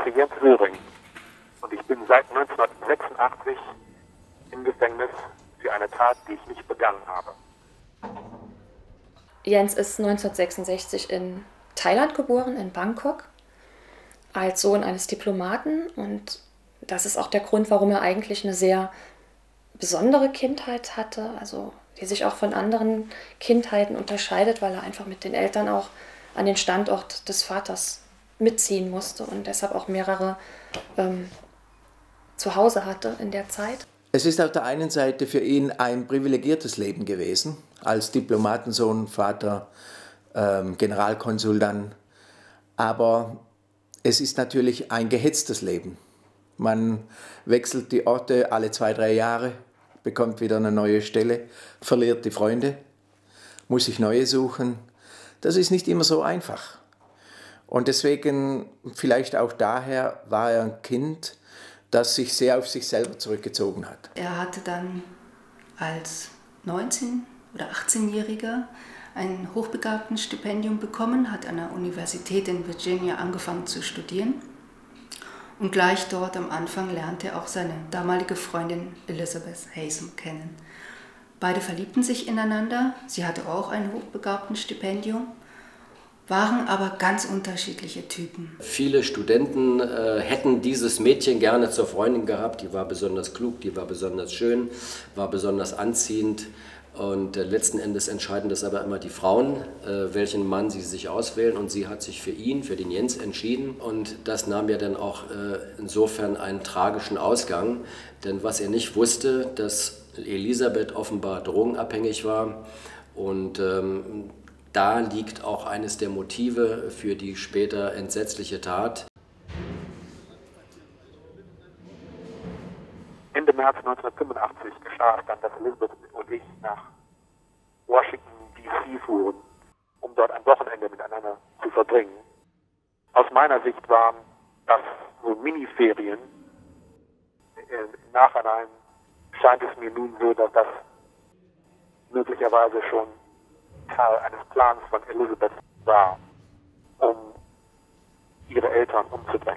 heiße Jens Höring und ich bin seit 1986 im Gefängnis für eine Tat, die ich nicht begangen habe. Jens ist 1966 in Thailand geboren, in Bangkok, als Sohn eines Diplomaten. Und das ist auch der Grund, warum er eigentlich eine sehr besondere Kindheit hatte, also die sich auch von anderen Kindheiten unterscheidet, weil er einfach mit den Eltern auch an den Standort des Vaters mitziehen musste und deshalb auch mehrere zu Hause hatte in der Zeit. Es ist auf der einen Seite für ihn ein privilegiertes Leben gewesen, als Diplomatensohn, Vater, Generalkonsul dann. Aber es ist natürlich ein gehetztes Leben. Man wechselt die Orte alle 2-3 Jahre, bekommt wieder eine neue Stelle, verliert die Freunde, muss sich neue suchen. Das ist nicht immer so einfach. Und deswegen, vielleicht auch daher, war er ein Kind, das sich sehr auf sich selber zurückgezogen hat. Er hatte dann als 19- oder 18-Jähriger ein Hochbegabtenstipendium bekommen, hat an der Universität in Virginia angefangen zu studieren. Und gleich dort am Anfang lernte er auch seine damalige Freundin Elizabeth Haysom kennen. Beide verliebten sich ineinander, sie hatte auch ein Hochbegabtenstipendium, waren aber ganz unterschiedliche Typen. Viele Studenten hätten dieses Mädchen gerne zur Freundin gehabt. Die war besonders klug, die war besonders schön, war besonders anziehend. Und letzten Endes entscheiden das aber immer die Frauen, welchen Mann sie sich auswählen. Und sie hat sich für ihn, für den Jens, entschieden. Und das nahm ja dann auch insofern einen tragischen Ausgang. Denn was er nicht wusste, dass Elisabeth offenbar drogenabhängig war. Und da liegt auch eines der Motive für die später entsetzliche Tat. Ende März 1985 geschah es dann, dass Elizabeth und ich nach Washington D.C. fuhren, um dort ein Wochenende miteinander zu verbringen. Aus meiner Sicht waren das so Miniferien. Im Nachhinein scheint es mir nun so, dass das möglicherweise schon Teil eines Plans von Elizabeth war, um ihre Eltern umzubringen.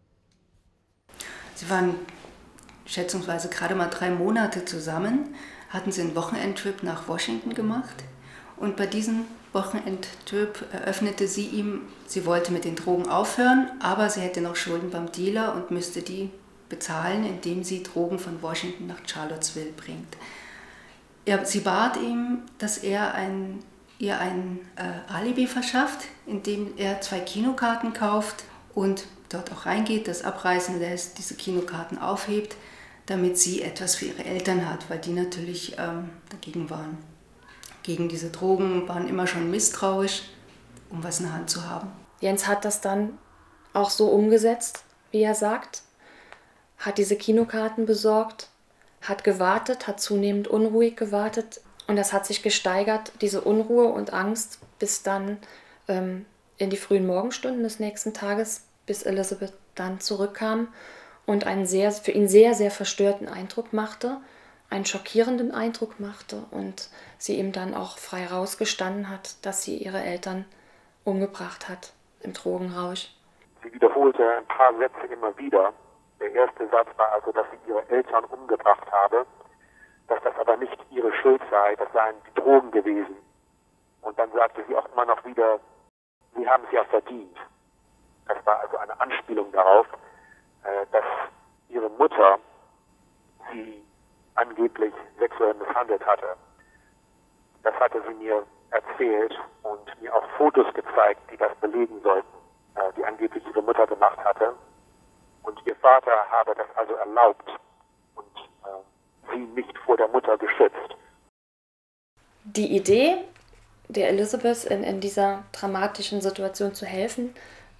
Sie waren schätzungsweise gerade mal 3 Monate zusammen, hatten sie einen Wochenendtrip nach Washington gemacht. Und bei diesem Wochenendtrip eröffnete sie ihm, sie wollte mit den Drogen aufhören, aber sie hätte noch Schulden beim Dealer und müsste die bezahlen, indem sie Drogen von Washington nach Charlottesville bringt. Sie bat ihm, dass er ihr ein Alibi verschafft, indem er 2 Kinokarten kauft und dort auch reingeht, das abreißen lässt, diese Kinokarten aufhebt, damit sie etwas für ihre Eltern hat, weil die natürlich dagegen waren. Gegen diese Drogen, waren immer schon misstrauisch, um was in der Hand zu haben. Jens hat das dann auch so umgesetzt, wie er sagt, hat diese Kinokarten besorgt, hat gewartet, hat zunehmend unruhig gewartet und das hat sich gesteigert, diese Unruhe und Angst, bis dann in die frühen Morgenstunden des nächsten Tages, bis Elizabeth dann zurückkam und einen für ihn sehr, sehr verstörten Eindruck machte, einen schockierenden Eindruck machte und sie ihm dann auch frei rausgestanden hat, dass sie ihre Eltern umgebracht hat im Drogenrausch. Sie wiederholte ein paar Sätze immer wieder. Der erste Satz war also, dass sie ihre Eltern umgebracht habe, dass das aber nicht ihre Schuld sei, das seien die Drogen gewesen. Und dann sagte sie auch immer noch wieder, sie haben es ja verdient. Das war also eine Anspielung darauf, dass ihre Mutter sie angeblich sexuell misshandelt hatte. Das hatte sie mir erzählt und mir auch Fotos gezeigt, die das belegen sollten, die angeblich ihre Mutter gemacht hatte. Und ihr Vater habe das also erlaubt und sie nicht vor der Mutter geschützt. Die Idee der Elizabeth in dieser dramatischen Situation zu helfen,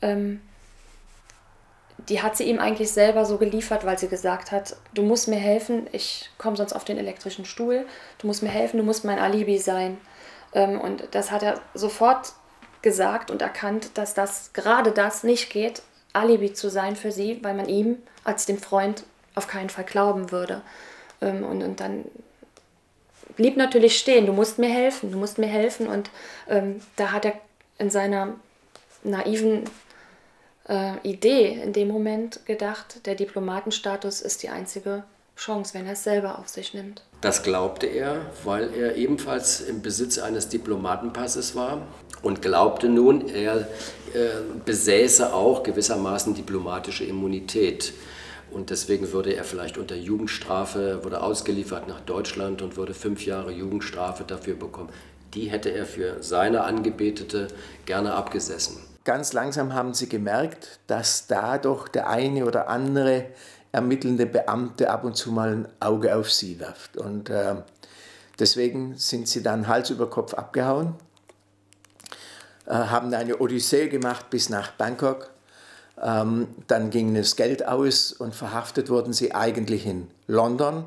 die hat sie ihm eigentlich selber so geliefert, weil sie gesagt hat, du musst mir helfen, ich komme sonst auf den elektrischen Stuhl, du musst mir helfen, du musst mein Alibi sein. Und das hat er sofort gesagt und erkannt, dass gerade das nicht geht, Alibi zu sein für sie, weil man ihm als dem Freund auf keinen Fall glauben würde. Und dann blieb natürlich stehen, du musst mir helfen. Und da hat er in seiner naiven Idee in dem Moment gedacht, der Diplomatenstatus ist die einzige Chance, wenn er es selber auf sich nimmt. Das glaubte er, weil er ebenfalls im Besitz eines Diplomatenpasses war und glaubte nun, er besäße auch gewissermaßen diplomatische Immunität. Und deswegen würde er vielleicht unter Jugendstrafe, wurde ausgeliefert nach Deutschland und würde 5 Jahre Jugendstrafe dafür bekommen. Die hätte er für seine Angebetete gerne abgesessen. Ganz langsam haben sie gemerkt, dass da doch der eine oder andere ermittelnde Beamte ab und zu mal ein Auge auf sie wirft. Und deswegen sind sie dann Hals über Kopf abgehauen, haben eine Odyssee gemacht bis nach Bangkok. Dann ging das Geld aus und verhaftet wurden sie eigentlich in London.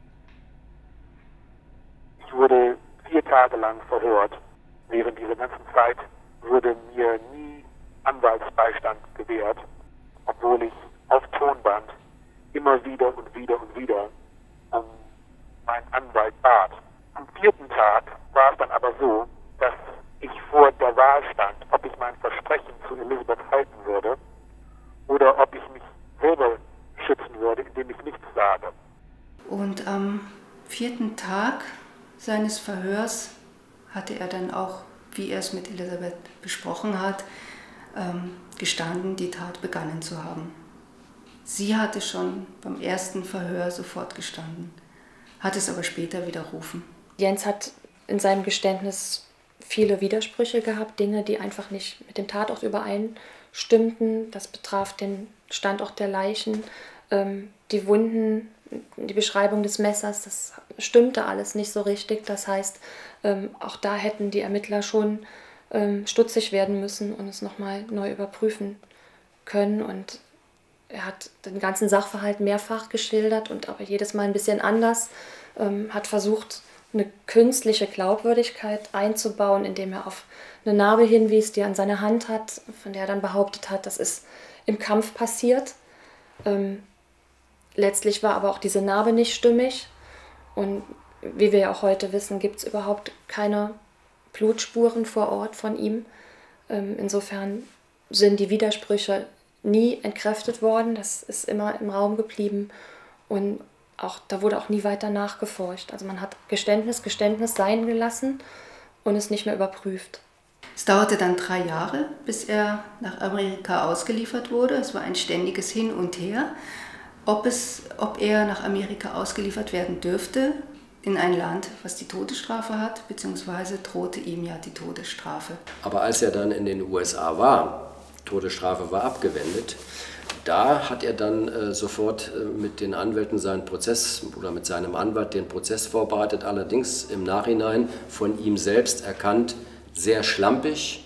Ich wurde 4 Tage lang verhört. Während dieser ganzen Zeit wurde mir nie Anwaltsbeistand gewährt, obwohl ich auf Tonband immer wieder und wieder und wieder um meinen Anwalt bat. Am 4. Tag war es dann aber so, dass ich vor der Wahl stand, ob ich mein Versprechen zu Elisabeth halten würde oder ob ich mich selber schützen würde, indem ich nichts sage. Und am 4. Tag seines Verhörs hatte er dann auch, wie er es mit Elisabeth besprochen hat, gestanden, die Tat begangen zu haben. Sie hatte schon beim ersten Verhör sofort gestanden, hat es aber später widerrufen. Jens hat in seinem Geständnis viele Widersprüche gehabt, Dinge, die einfach nicht mit dem Tatort übereinstimmten. Das betraf den Standort der Leichen, die Wunden, die Beschreibung des Messers, das stimmte alles nicht so richtig. Das heißt, auch da hätten die Ermittler schon stutzig werden müssen und es nochmal neu überprüfen können. Und er hat den ganzen Sachverhalt mehrfach geschildert und aber jedes Mal ein bisschen anders, hat versucht, eine künstliche Glaubwürdigkeit einzubauen, indem er auf eine Narbe hinwies, die er an seiner Hand hat, von der er dann behauptet hat, das ist im Kampf passiert. Letztlich war aber auch diese Narbe nicht stimmig und wie wir ja auch heute wissen, gibt es überhaupt keine Blutspuren vor Ort von ihm. Insofern sind die Widersprüche nie entkräftet worden, das ist immer im Raum geblieben und da wurde auch nie weiter nachgeforscht. Also man hat Geständnis sein gelassen und es nicht mehr überprüft. Es dauerte dann 3 Jahre, bis er nach Amerika ausgeliefert wurde. Es war ein ständiges Hin und Her, ob er nach Amerika ausgeliefert werden dürfte in ein Land, was die Todesstrafe hat, beziehungsweise drohte ihm ja die Todesstrafe. Aber als er dann in den USA war, Todesstrafe war abgewendet, da hat er dann sofort mit den Anwälten seinen Prozess oder mit seinem Anwalt den Prozess vorbereitet, allerdings im Nachhinein von ihm selbst erkannt, sehr schlampig.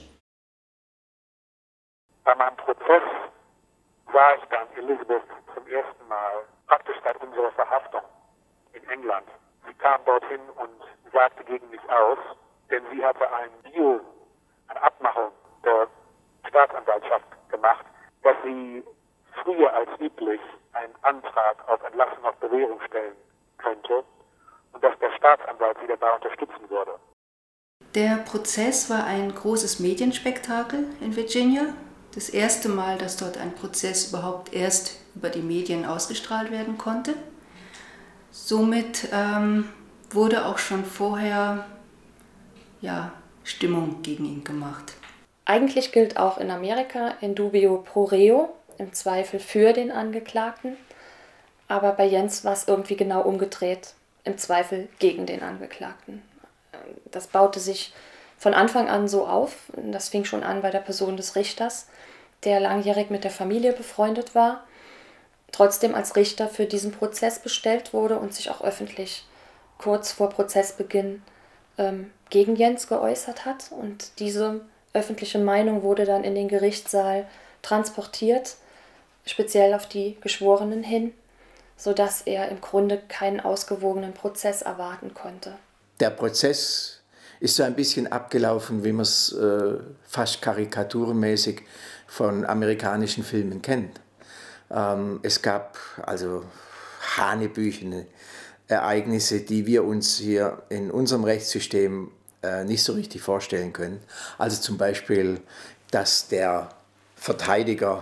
Bei meinem Prozess sah ich dann Elisabeth zum ersten Mal, praktisch seit unserer Verhaftung in England. Sie kam dorthin und sagte gegen mich aus, denn sie hatte einen Deal, eine Abmachung der Staatsanwaltschaft gemacht, dass sie früher als üblich einen Antrag auf Entlassung auf Bewährung stellen könnte und dass der Staatsanwalt sie dabei unterstützen würde. Der Prozess war ein großes Medienspektakel in Virginia. Das erste Mal, dass dort ein Prozess überhaupt erst über die Medien ausgestrahlt werden konnte. Somit wurde auch schon vorher Stimmung gegen ihn gemacht. Eigentlich gilt auch in Amerika in dubio pro reo, im Zweifel für den Angeklagten. Aber bei Jens war es irgendwie genau umgedreht, im Zweifel gegen den Angeklagten. Das baute sich von Anfang an so auf. Das fing schon an bei der Person des Richters, der langjährig mit der Familie befreundet war, trotzdem als Richter für diesen Prozess bestellt wurde und sich auch öffentlich kurz vor Prozessbeginn gegen Jens geäußert hat. Und diese öffentliche Meinung wurde dann in den Gerichtssaal transportiert, speziell auf die Geschworenen hin, sodass er im Grunde keinen ausgewogenen Prozess erwarten konnte. Der Prozess ist so ein bisschen abgelaufen, wie man es fast karikaturmäßig von amerikanischen Filmen kennt. Es gab also hanebüchene Ereignisse, die wir uns hier in unserem Rechtssystem nicht so richtig vorstellen können. Also zum Beispiel, dass der Verteidiger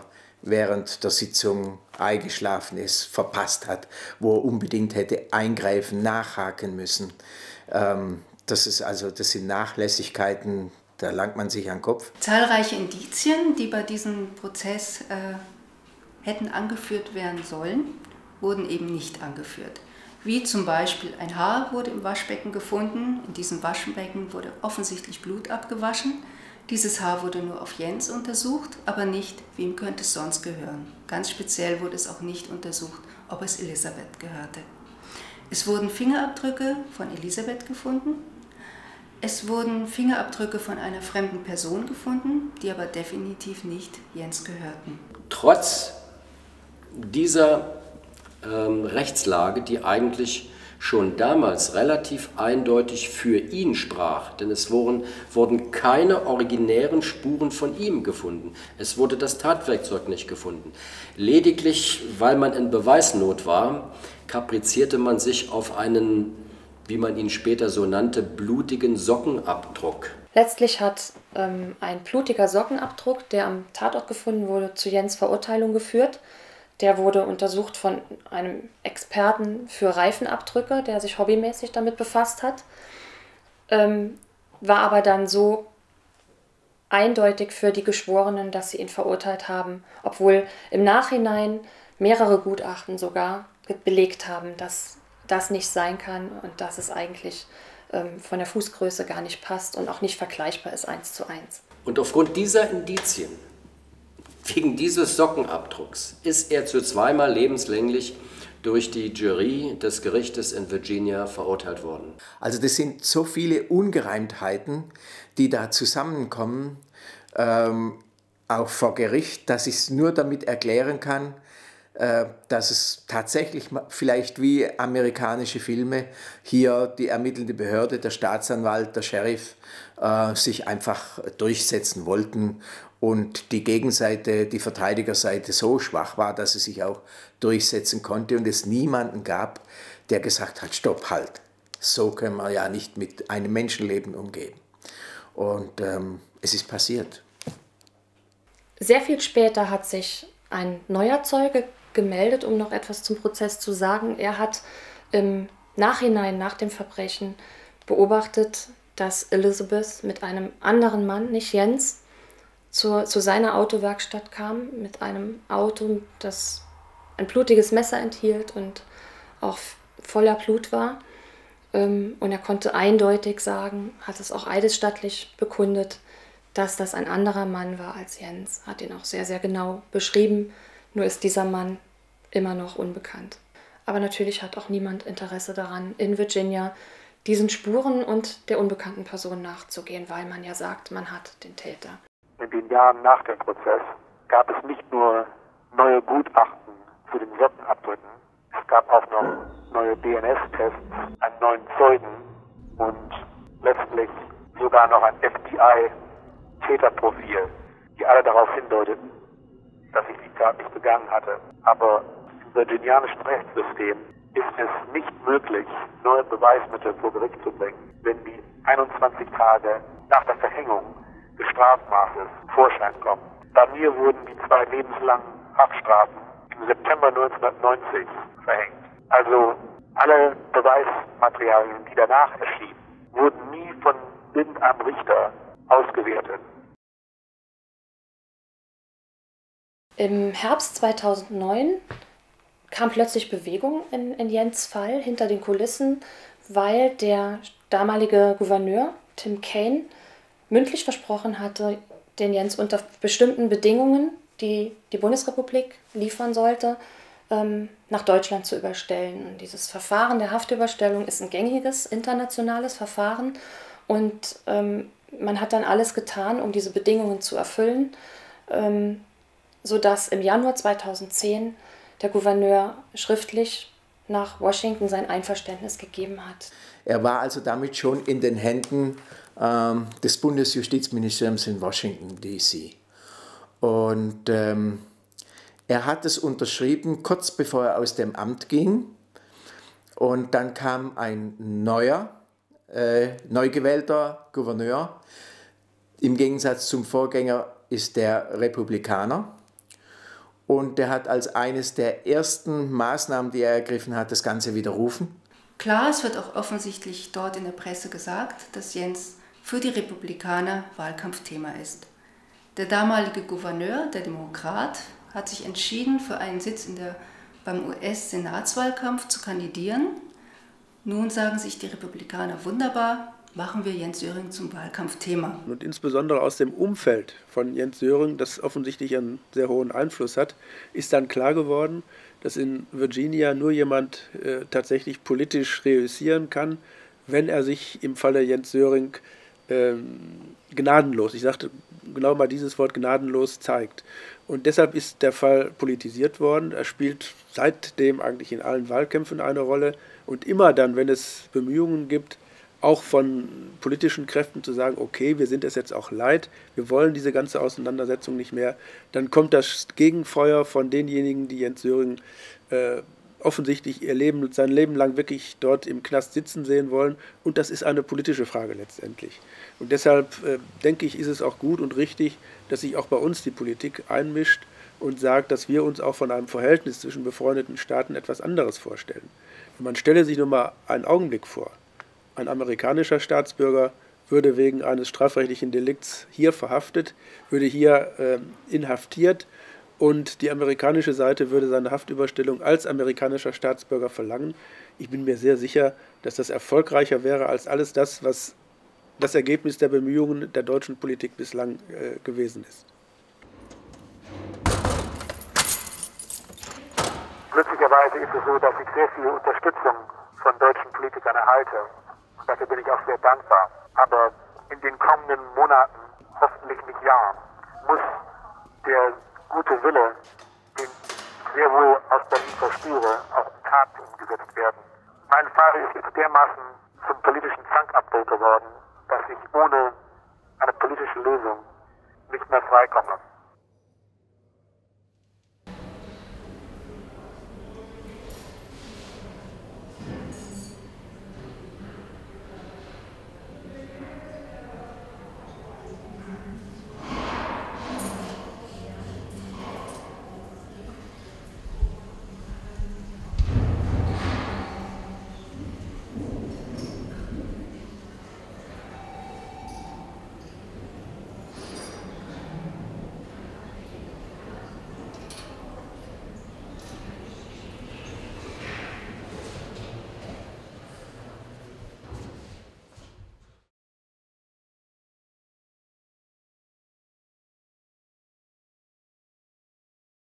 während der Sitzung eingeschlafen ist, verpasst hat, wo er unbedingt hätte eingreifen, nachhaken müssen. Das sind Nachlässigkeiten, da langt man sich an den Kopf. Zahlreiche Indizien, die bei diesem Prozess hätten angeführt werden sollen, wurden eben nicht angeführt. Wie zum Beispiel ein Haar wurde im Waschbecken gefunden. In diesem Waschbecken wurde offensichtlich Blut abgewaschen. Dieses Haar wurde nur auf Jens untersucht, aber nicht, wem könnte es sonst gehören. Ganz speziell wurde es auch nicht untersucht, ob es Elisabeth gehörte. Es wurden Fingerabdrücke von Elisabeth gefunden. Es wurden Fingerabdrücke von einer fremden Person gefunden, die aber definitiv nicht Jens gehörten. Trotz dieser Rechtslage, die eigentlich schon damals relativ eindeutig für ihn sprach, denn es wurden keine originären Spuren von ihm gefunden. Es wurde das Tatwerkzeug nicht gefunden. Lediglich, weil man in Beweisnot war, kaprizierte man sich auf einen, wie man ihn später so nannte, blutigen Sockenabdruck. Letztlich hat ein blutiger Sockenabdruck, der am Tatort gefunden wurde, zu Jens' Verurteilung geführt. Der wurde untersucht von einem Experten für Reifenabdrücke, der sich hobbymäßig damit befasst hat, war aber dann so eindeutig für die Geschworenen, dass sie ihn verurteilt haben, obwohl im Nachhinein mehrere Gutachten sogar belegt haben, dass das nicht sein kann und dass es eigentlich von der Fußgröße gar nicht passt und auch nicht vergleichbar ist 1:1. Und aufgrund dieser Indizien, wegen dieses Sockenabdrucks, ist er zu zweimal lebenslänglich durch die Jury des Gerichtes in Virginia verurteilt worden. Also das sind so viele Ungereimtheiten, die da zusammenkommen, auch vor Gericht, dass ich es nur damit erklären kann, dass es tatsächlich vielleicht wie amerikanische Filme hier die ermittelnde Behörde, der Staatsanwalt, der Sheriff sich einfach durchsetzen wollten und die Gegenseite, die Verteidigerseite so schwach war, dass sie sich auch durchsetzen konnte und es niemanden gab, der gesagt hat, stopp, halt, so können wir ja nicht mit einem Menschenleben umgehen. Und es ist passiert. Sehr viel später hat sich ein neuer Zeuge gemeldet, um noch etwas zum Prozess zu sagen. Er hat im Nachhinein, nach dem Verbrechen, beobachtet, dass Elisabeth mit einem anderen Mann, nicht Jens, zu seiner Autowerkstatt kam, mit einem Auto, das ein blutiges Messer enthielt und auch voller Blut war. Und er konnte eindeutig sagen, hat es auch eidesstattlich bekundet, dass das ein anderer Mann war als Jens. Hat ihn auch sehr, sehr genau beschrieben. Nur ist dieser Mann immer noch unbekannt. Aber natürlich hat auch niemand Interesse daran, in Virginia diesen Spuren und der unbekannten Person nachzugehen, weil man ja sagt, man hat den Täter. In den Jahren nach dem Prozess gab es nicht nur neue Gutachten zu den Sockenabdrücken, es gab auch noch neue DNS-Tests, einen neuen Zeugen und letztlich sogar noch ein FBI-Täterprofil, die alle darauf hindeuteten, dass ich die Tat nicht begangen hatte. Aber im virginianischen Rechtssystem ist es nicht möglich, neue Beweismittel vor Gericht zu bringen, wenn die 21 Tage nach der Verhängung des Strafmaßes Vorschein kommen. Bei mir wurden die 2 lebenslangen Haftstrafen im September 1990 verhängt. Also alle Beweismaterialien, die danach erschienen, wurden nie von irgendeinem Richter ausgewertet. Im Herbst 2009 kam plötzlich Bewegung in Jens' Fall hinter den Kulissen, weil der damalige Gouverneur Tim Kaine mündlich versprochen hatte, den Jens unter bestimmten Bedingungen, die die Bundesrepublik liefern sollte, nach Deutschland zu überstellen. Und dieses Verfahren der Haftüberstellung ist ein gängiges internationales Verfahren und man hat dann alles getan, um diese Bedingungen zu erfüllen, sodass im Januar 2010 der Gouverneur schriftlich nach Washington sein Einverständnis gegeben hat. Er war also damit schon in den Händen des Bundesjustizministeriums in Washington, D.C. Und er hat es unterschrieben, kurz bevor er aus dem Amt ging. Und dann kam ein neu gewählter Gouverneur. Im Gegensatz zum Vorgänger ist der Republikaner. Und der hat als eines der ersten Maßnahmen, die er ergriffen hat, das Ganze widerrufen. Klar, es wird auch offensichtlich dort in der Presse gesagt, dass Jens für die Republikaner Wahlkampfthema ist. Der damalige Gouverneur, der Demokrat, hat sich entschieden, für einen Sitz beim US-Senatswahlkampf zu kandidieren. Nun sagen sich die Republikaner, wunderbar, machen wir Jens Söring zum Wahlkampfthema. Und insbesondere aus dem Umfeld von Jens Söring, das offensichtlich einen sehr hohen Einfluss hat, ist dann klar geworden, dass in Virginia nur jemand tatsächlich politisch reüssieren kann, wenn er sich im Falle Jens Söring gnadenlos, ich sagte genau mal dieses Wort gnadenlos, zeigt. Und deshalb ist der Fall politisiert worden. Er spielt seitdem eigentlich in allen Wahlkämpfen eine Rolle. Und immer dann, wenn es Bemühungen gibt, auch von politischen Kräften zu sagen, okay, wir sind es jetzt auch leid, wir wollen diese ganze Auseinandersetzung nicht mehr, dann kommt das Gegenfeuer von denjenigen, die Jens Söring offensichtlich sein Leben lang wirklich dort im Knast sitzen sehen wollen. Und das ist eine politische Frage letztendlich. Und deshalb denke ich, ist es auch gut und richtig, dass sich auch bei uns die Politik einmischt und sagt, dass wir uns auch von einem Verhältnis zwischen befreundeten Staaten etwas anderes vorstellen. Und man stelle sich nur mal einen Augenblick vor. Ein amerikanischer Staatsbürger würde wegen eines strafrechtlichen Delikts hier verhaftet, würde hier inhaftiert und die amerikanische Seite würde seine Haftüberstellung als amerikanischer Staatsbürger verlangen. Ich bin mir sehr sicher, dass das erfolgreicher wäre als alles das, was das Ergebnis der Bemühungen der deutschen Politik bislang gewesen ist. Glücklicherweise ist es so, dass ich sehr viel Unterstützung von deutschen Politikern erhalte. Und dafür bin ich auch sehr dankbar. Aber in den kommenden Monaten, hoffentlich nicht Jahren, muss der gute Wille, den ich sehr wohl aus Berlin verspüre, auch in Taten umgesetzt werden. Mein Fall ist jetzt dermaßen zum politischen Zankapfel geworden, dass ich ohne eine politische Lösung nicht mehr freikomme.